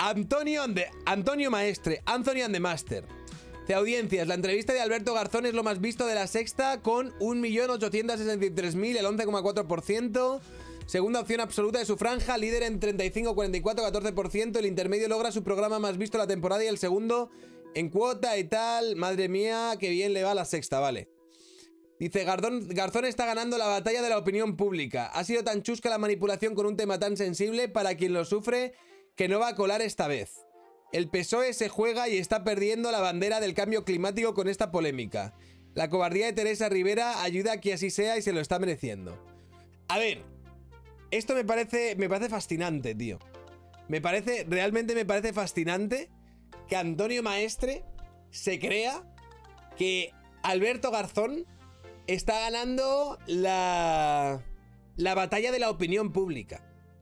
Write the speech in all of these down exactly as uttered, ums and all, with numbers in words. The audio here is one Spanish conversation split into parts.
Antonio, ande, Antonio Maestre, Anthony and the Master. De audiencias, la entrevista de Alberto Garzón es lo más visto de La Sexta con un millón ochocientos sesenta y tres mil, el once coma cuatro por ciento. Segunda opción absoluta de su franja, líder en treinta y cinco, cuarenta y cuatro, catorce por ciento. El intermedio logra su programa más visto de la temporada y el segundo en cuota y tal. Madre mía, qué bien le va a La Sexta, vale. Dice, Garzón, Garzón está ganando la batalla de la opinión pública. Ha sido tan chusca la manipulación con un tema tan sensible para quien lo sufre que no va a colar esta vez. El P S O E se juega y está perdiendo la bandera del cambio climático con esta polémica. La cobardía de Teresa Rivera ayuda a que así sea y se lo está mereciendo. A ver, esto me parece, me parece fascinante, tío. Me parece, realmente me parece fascinante que Antonio Maestre se crea que Alberto Garzón está ganando la, la batalla de la opinión pública.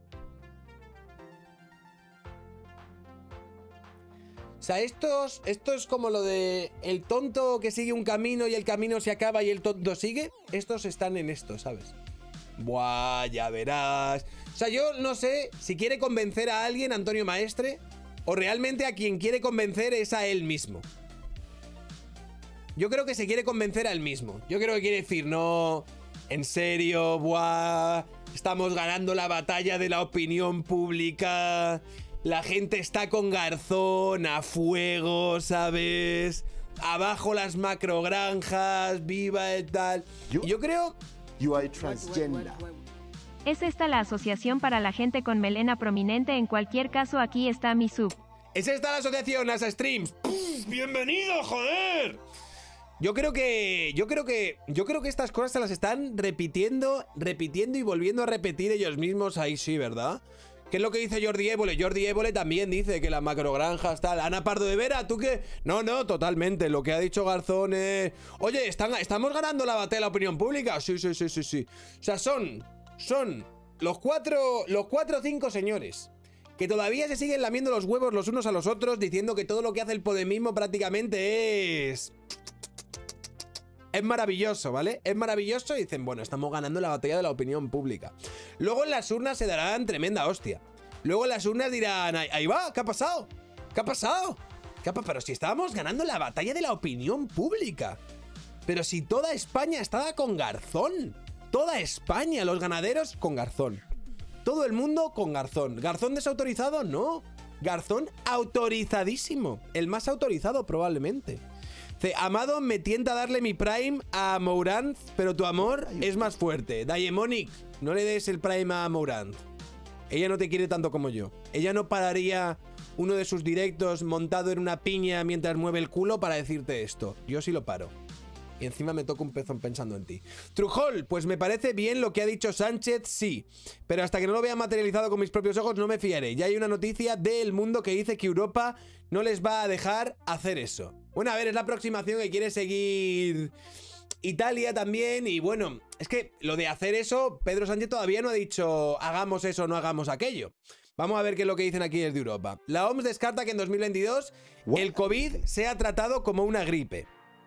O sea, estos, esto es como lo de el tonto que sigue un camino y el camino se acaba y el tonto sigue. Estos están en esto, ¿sabes? Buah, ya verás. O sea, yo no sé si quiere convencer a alguien, Antonio Maestre, o realmente a quien quiere convencer es a él mismo. Yo creo que se quiere convencer a él mismo. Yo creo que quiere decir, no, en serio, buah, estamos ganando la batalla de la opinión pública. La gente está con Garzón a fuego, ¿sabes? Abajo las macrogranjas, viva y tal. You, y yo creo... You are transgender. Es esta la asociación para la gente con melena prominente. En cualquier caso, aquí está mi sub. Es esta la asociación, Asa Streams. ¡Puf! ¡Bienvenido, joder! Yo creo que... Yo creo que... Yo creo que estas cosas se las están repitiendo, repitiendo y volviendo a repetir ellos mismos. Ahí sí, ¿verdad? ¿Qué es lo que dice Jordi Évole? Jordi Évole también dice que las macrogranjas tal. Ana Pardo de Vera, ¿tú qué? No, no, totalmente. Lo que ha dicho Garzón es... Oye, ¿están, ¿estamos ganando la batalla de la opinión pública? Sí, sí, sí, sí, sí. O sea, son... Son los cuatro... Los cuatro o cinco señores que todavía se siguen lamiendo los huevos los unos a los otros diciendo que todo lo que hace el podemismo prácticamente es... Es maravilloso, ¿vale? Es maravilloso y dicen, bueno, estamos ganando la batalla de la opinión pública. Luego en las urnas se darán tremenda hostia. Luego en las urnas dirán, ahí, ahí va, ¿qué ha pasado? ¿Qué ha pasado? ¿Qué ha pa Pero si estábamos ganando la batalla de la opinión pública. Pero si toda España estaba con Garzón. Toda España, los ganaderos con Garzón. Todo el mundo con Garzón. ¿Garzón desautorizado? No. Garzón autorizadísimo. El más autorizado probablemente. Amado, me tienta darle mi Prime a Mourant, pero tu amor es más fuerte. Diamonic, no le des el Prime a Mourant. Ella no te quiere tanto como yo. Ella no pararía uno de sus directos montado en una piña mientras mueve el culo para decirte esto. Yo sí lo paro. Y encima me toco un pezón pensando en ti. Trujol, pues me parece bien lo que ha dicho Sánchez, sí. Pero hasta que no lo vea materializado con mis propios ojos no me fiaré. Ya hay una noticia del Mundo que dice que Europa no les va a dejar hacer eso. Bueno, a ver, es la aproximación que quiere seguir Italia también. Y bueno, es que lo de hacer eso, Pedro Sánchez todavía no ha dicho hagamos eso o no hagamos aquello. Vamos a ver qué es lo que dicen aquí desde Europa. La O M S descarta que en dos mil veintidós el COVID sea tratado como una gripe.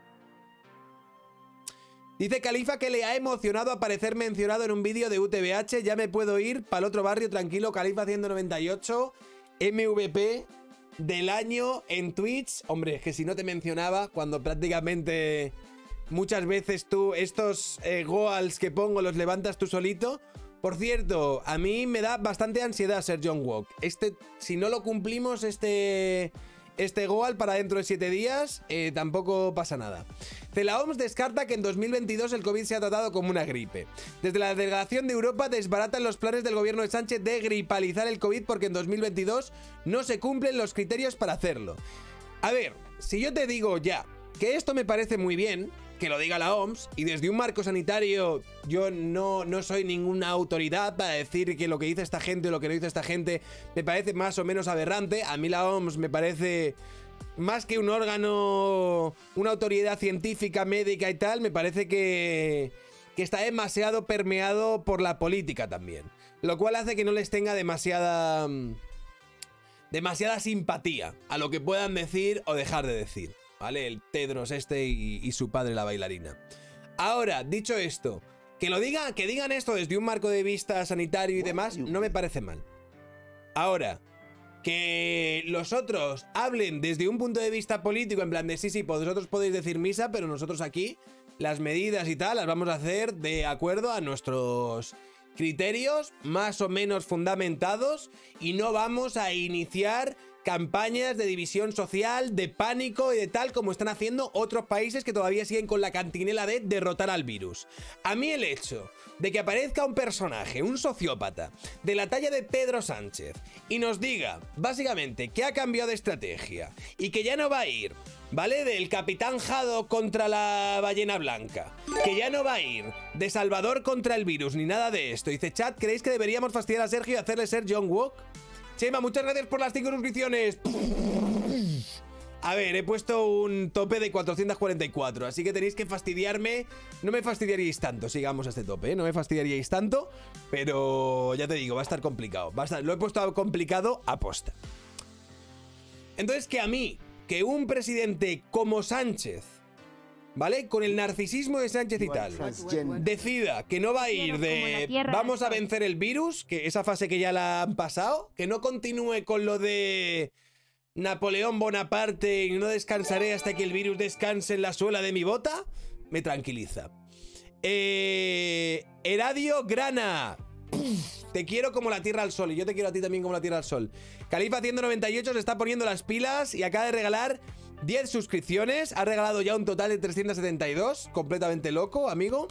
Dice Califa que le ha emocionado aparecer mencionado en un vídeo de U T V H. Ya me puedo ir para el otro barrio tranquilo. Califa ciento noventa y ocho, M V P del año en Twitch. Hombre, es que si no te mencionaba, cuando prácticamente muchas veces tú estos eh, goals que pongo los levantas tú solito. Por cierto, a mí me da bastante ansiedad ser John Walk. Este, si no lo cumplimos, este... Este goal para dentro de siete días, eh, tampoco pasa nada. La O M S descarta que en dos mil veintidós el COVID sea tratado como una gripe. Desde la delegación de Europa desbaratan los planes del gobierno de Sánchez de gripalizar el COVID porque en dos mil veintidós no se cumplen los criterios para hacerlo. A ver, si yo te digo ya que esto me parece muy bien, que lo diga la O M S, y desde un marco sanitario yo no, no soy ninguna autoridad para decir que lo que dice esta gente o lo que no dice esta gente me parece más o menos aberrante. A mí la O M S me parece más que un órgano, una autoridad científica, médica y tal, me parece que, que está demasiado permeado por la política también, lo cual hace que no les tenga demasiada, demasiada simpatía a lo que puedan decir o dejar de decir. ¿Vale? El Tedros este y, y su padre la bailarina. Ahora, dicho esto, que lo diga, que digan esto desde un marco de vista sanitario y demás, no me parece mal. Ahora, Que los otros hablen desde un punto de vista político, en plan de sí, sí, vosotros podéis decir misa, pero nosotros aquí las medidas y tal las vamos a hacer de acuerdo a nuestros criterios más o menos fundamentados y no vamos a iniciar campañas de división social, de pánico y de tal como están haciendo otros países que todavía siguen con la cantinela de derrotar al virus. A mí el hecho de que aparezca un personaje, un sociópata, de la talla de Pedro Sánchez y nos diga, básicamente, que ha cambiado de estrategia y que ya no va a ir, ¿vale? Del Capitán Haddock contra la ballena blanca, que ya no va a ir de Salvador contra el virus ni nada de esto. Dice, chat, ¿creéis que deberíamos fastidiar a Sergio y hacerle ser John Walk? Chema, muchas gracias por las cinco suscripciones. A ver, he puesto un tope de cuatrocientos cuarenta y cuatro, así que tenéis que fastidiarme. No me fastidiaríais tanto, sigamos a este tope, ¿eh? No me fastidiaríais tanto, pero ya te digo, va a estar complicado. Va a estar, lo he puesto complicado a posta. Entonces, que a mí, que un presidente como Sánchez, ¿vale? Con el narcisismo de Sánchez y tal, decida que no va a ir de vamos a vencer el virus, que esa fase que ya la han pasado, que no continúe con lo de Napoleón Bonaparte y no descansaré hasta que el virus descanse en la suela de mi bota, me tranquiliza. Eh, Eradio Grana, te quiero como la tierra al sol y yo te quiero a ti también como la tierra al sol. Califa ciento noventa y ocho se está poniendo las pilas y acaba de regalar diez suscripciones, ha regalado ya un total de trescientos setenta y dos, completamente loco, amigo.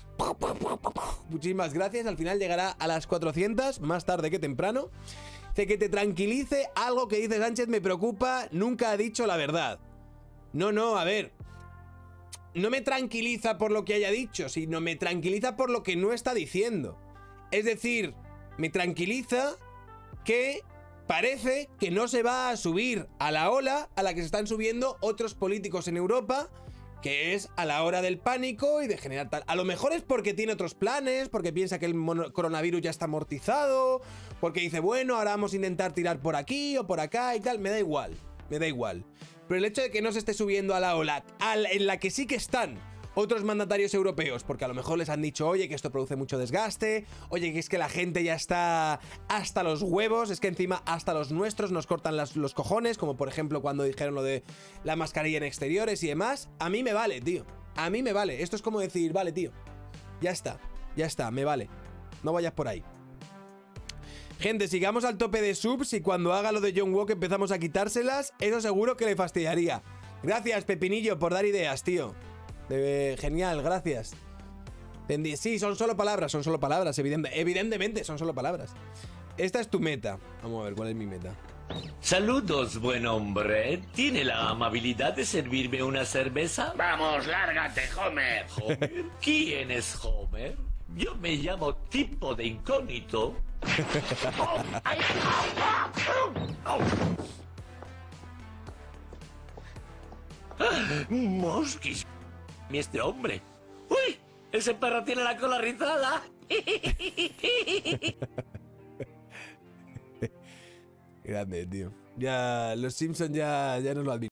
Muchísimas gracias, al final llegará a las cuatrocientas, más tarde que temprano. Dice que te tranquilice, algo que dice Sánchez me preocupa, nunca ha dicho la verdad. No, no, a ver, no me tranquiliza por lo que haya dicho, sino me tranquiliza por lo que no está diciendo. Es decir, me tranquiliza que parece que no se va a subir a la ola a la que se están subiendo otros políticos en Europa, que es a la hora del pánico y de generar tal. A lo mejor es porque tiene otros planes, porque piensa que el coronavirus ya está amortizado, porque dice, bueno, ahora vamos a intentar tirar por aquí o por acá y tal. Me da igual, me da igual. Pero el hecho de que no se esté subiendo a la ola en la que sí que están otros mandatarios europeos, porque a lo mejor les han dicho, oye, que esto produce mucho desgaste, oye, que es que la gente ya está hasta los huevos, es que encima hasta los nuestros nos cortan las, los cojones, como por ejemplo cuando dijeron lo de la mascarilla en exteriores y demás. A mí me vale, tío, a mí me vale. Esto es como decir, vale, tío, ya está, ya está, me vale, no vayas por ahí. Gente, sigamos al tope de subs y cuando haga lo de John Walk empezamos a quitárselas, eso seguro que le fastidiaría. Gracias, Pepinillo, por dar ideas, tío. De, genial, gracias. Sí, son solo palabras, son solo palabras, evidente, evidentemente son solo palabras. Esta es tu meta. Vamos a ver cuál es mi meta. Saludos, buen hombre. ¿Tiene la amabilidad de servirme una cerveza? Vamos, lárgate, Homer. ¿Homer? ¿Quién es Homer? Yo me llamo Tipo de Incógnito. Oh, ay, oh, oh. Ah, Mosquis. Este hombre. ¡Uy! Ese perro tiene la cola rizada. Grande, tío. Ya, los Simpsons ya, ya nos lo advirtieron.